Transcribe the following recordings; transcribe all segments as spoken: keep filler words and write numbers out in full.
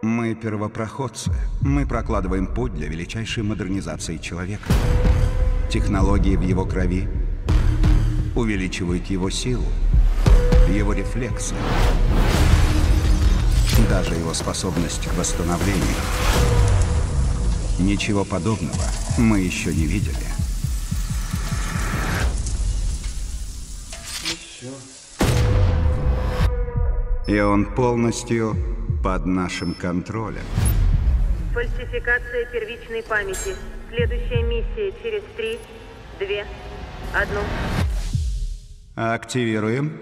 Мы первопроходцы. Мы прокладываем путь для величайшей модернизации человека. Технологии в его крови увеличивают его силу, его рефлексы, даже его способность к восстановлению. Ничего подобного мы еще не видели. И он полностью под нашим контролем. Фальсификация первичной памяти. Следующая миссия через три, две, одну. Активируем.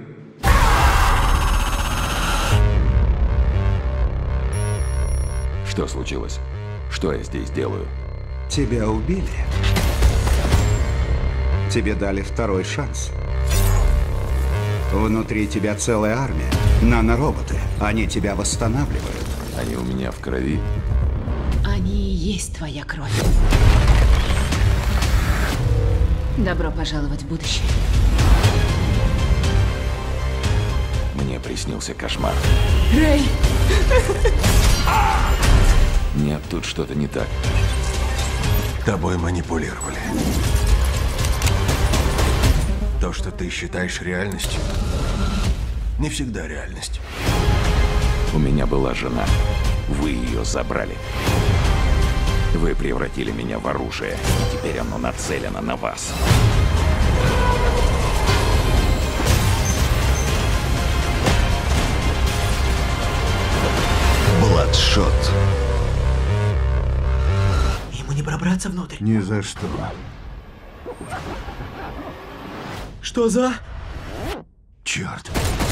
Что случилось? Что я здесь делаю? Тебя убили. Тебе дали второй шанс. Внутри тебя целая армия. Нанороботы. Они тебя восстанавливают. Они у меня в крови. Они и есть твоя кровь. Добро пожаловать в будущее. Мне приснился кошмар. Рэй! Нет, тут что-то не так. Тобой манипулировали. То, что ты считаешь реальностью, не всегда реальность. У меня была жена. Вы ее забрали. Вы превратили меня в оружие. И теперь оно нацелено на вас. Бладшот. Ему не пробраться внутрь. Ни за что. Что за... Черт.